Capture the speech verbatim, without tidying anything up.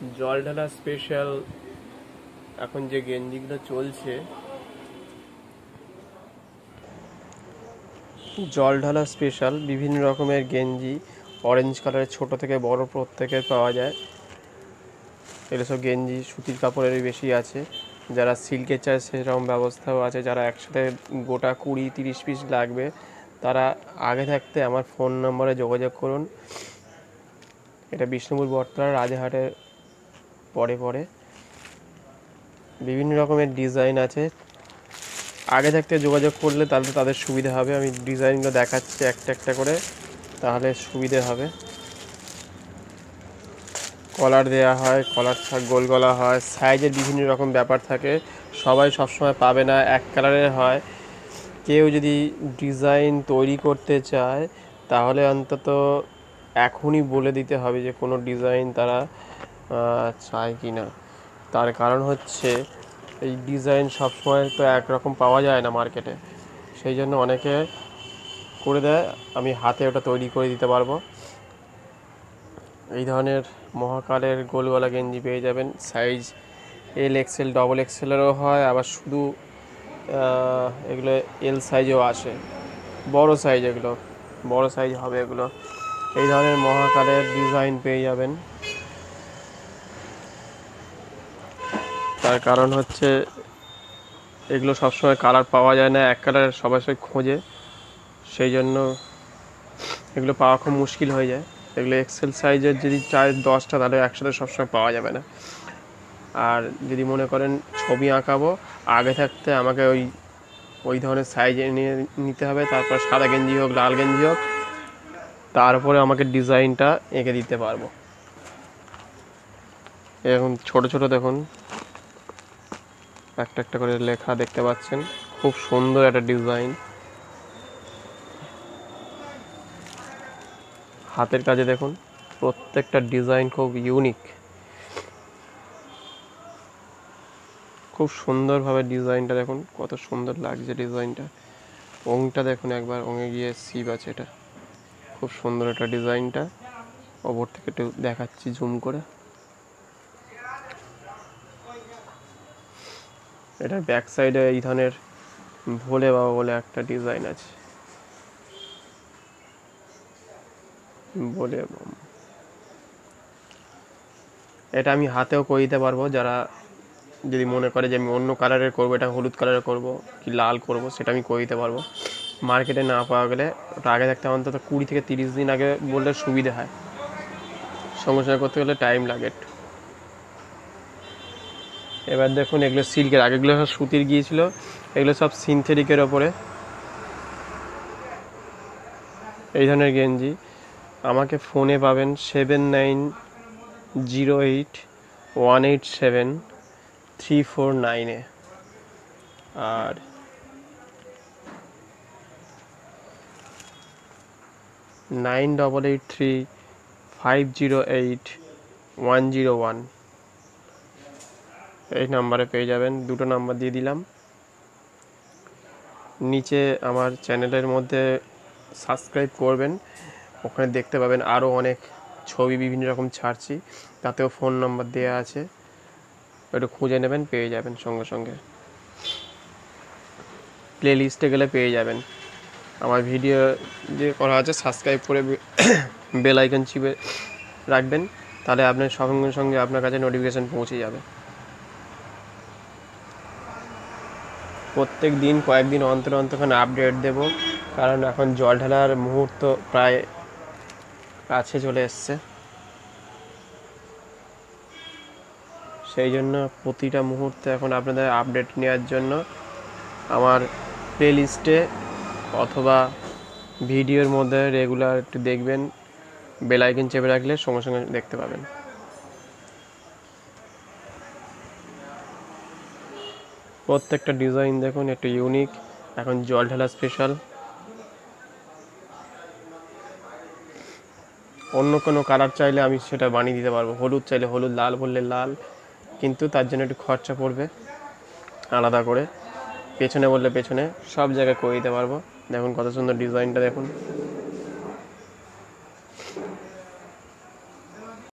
জল ঢালা স্পেশাল এখন যে গেঞ্জিগুলো চলছে, জল ঢালা স্পেশাল বিভিন্ন রকমের গেঞ্জি অরেঞ্জ কালারের ছোট থেকে বড় প্রত্যেকের পাওয়া যায়। এগুলো সব গেঞ্জি সুতির কাপড়েরই বেশি আছে। যারা সিল্কের চায় সেরকম ব্যবস্থাও আছে। যারা একসাথে গোটা কুড়ি তিরিশ পিস লাগবে তারা আগে থাকতে আমার ফোন নম্বরে যোগাযোগ করুন। এটা বিষ্ণুপুর বটতলা রাজারহাটের পরে পরে বিভিন্ন রকমের ডিজাইন আছে। আগে থাকতে যোগাযোগ করলে তাহলে তাদের সুবিধা হবে। আমি ডিজাইনগুলো দেখাচ্ছি একটা একটা করে, তাহলে সুবিধে হবে। কলার দেওয়া হয়, কলার গোল গলা হয়, সাইজের বিভিন্ন রকম ব্যাপার থাকে। সবাই সবসময় পাবে না, এক কালারের হয়। কেউ যদি ডিজাইন তৈরি করতে চায় তাহলে অন্তত এখনই বলে দিতে হবে যে কোনো ডিজাইন তারা চায় কি না। তার কারণ হচ্ছে এই ডিজাইন সবসময় তো একরকম পাওয়া যায় না মার্কেটে, সেই জন্য অনেকে করে দেয়। আমি হাতে ওটা তৈরি করে দিতে পারবো। এই ধরনের মহাকালের গোল গলা গেঞ্জি পেয়ে যাবেন। সাইজ এল এক্সেল ডবল এক্সেলেরও হয়, আবার শুধু এগুলো এল সাইজও আসে, বড় সাইজ, এগুলো বড় সাইজ হবে। এগুলো এই ধরনের মহাকালের ডিজাইন পেয়ে যাবেন। তার কারণ হচ্ছে এগুলো সবসময় কালার পাওয়া যায় না, এক কালার সবাই সবাই খোঁজে, সেই জন্য এগুলো পাওয়া খুব মুশকিল হয়ে যায়। এগুলো এক্সেল সাইজের যদি চায় দশটা তাহলে একসাথে সবসময় পাওয়া যাবে না। আর যদি মনে করেন ছবি আঁকাবো, আগে থাকতে আমাকে ওই ওই ধরনের সাইজ নিয়ে নিতে হবে। তারপর সাদা গেঞ্জি হোক লাল গেঞ্জি হোক, তারপরে আমাকে ডিজাইনটা এঁকে দিতে পারবো। এখন ছোট ছোট দেখুন একটা একটা করে লেখা দেখতে পাচ্ছেন, খুব সুন্দর একটা ডিজাইন। হাতের কাজে দেখুন, প্রত্যেকটা ডিজাইন খুব ইউনিক, খুব সুন্দরভাবে ডিজাইনটা দেখুন, কত সুন্দর লাগছে ডিজাইনটা। ওংটা দেখুন একবার, ওঙে গিয়ে সিপ আছে, এটা খুব সুন্দর একটা ডিজাইনটা। ওপর থেকে একটু দেখাচ্ছি জুম করে। এটার ব্যাক সাইডে এই ধরনের ভোলে বাবা বলে একটা ডিজাইন আছে, বলে এটা আমি হাতেও করে দিতে পারবো। যারা যদি মনে করে যে আমি অন্য কালারের করবো, এটা হলুদ কালারের করবো কি লাল করবো, সেটা আমি করে দিতে পারবো। মার্কেটে না পাওয়া গেলে ওটা আগে থাকতে অন্তত কুড়ি থেকে তিরিশ দিন আগে বললে সুবিধে হয়, সঙ্গে সঙ্গে করতে গেলে টাইম লাগে একটু। এবার দেখুন এগুলো সিল্কের, আগেগুলো সব সুতির গিয়েছিল, এগুলো সব সিনথেটিকের ওপরে। এই ধরনের গেঞ্জি আমাকে ফোনে পাবেন seven nine zero eight one eight seven three four নাইনে, আর nine double eight three five zero eight one zero one, এই নাম্বারে পেয়ে যাবেন। দুটো নাম্বার দিয়ে দিলাম। নিচে আমার চ্যানেলের মধ্যে সাবস্ক্রাইব করবেন, ওখানে দেখতে পাবেন আরও অনেক ছবি বিভিন্ন রকম ছাড়ছি, তাতেও ফোন নাম্বার দেওয়া আছে, একটু খুঁজে নেবেন, পেয়ে যাবেন। সঙ্গে সঙ্গে প্লে লিস্টে গেলে পেয়ে যাবেন। আমার ভিডিও যে করা আছে সাবস্ক্রাইব করে বেল আইকন চিপে রাখবেন, তাহলে আপনার সঙ্গে সঙ্গে আপনার কাছে নোটিফিকেশান পৌঁছে যাবে। প্রত্যেক দিন কয়েকদিন অন্তর অন্তর আপডেট দেব, কারণ এখন জল ঢালার মুহূর্ত প্রায় কাছে চলে এসছে, সেই জন্য প্রতিটা মুহূর্তে এখন আপনাদের আপডেট নেওয়ার জন্য আমার প্লে লিস্টে অথবা ভিডিওর মধ্যে রেগুলার একটু দেখবেন, বেল আইকন চেপে রাখলে সঙ্গে সঙ্গে দেখতে পাবেন। প্রত্যেকটা ডিজাইন দেখুন একটু ইউনিক, এখন জল ঢালা স্পেশাল। অন্য কোনো কালার চাইলে আমি সেটা বানিয়ে দিতে পারবো, হলুদ চাইলে হলুদ, লাল বললে লাল, কিন্তু তার জন্য একটু খরচা পড়বে আলাদা করে। পেছনে বললে পেছনে, সব জায়গায় করে দিতে পারবো। দেখুন কত সুন্দর ডিজাইনটা দেখুন।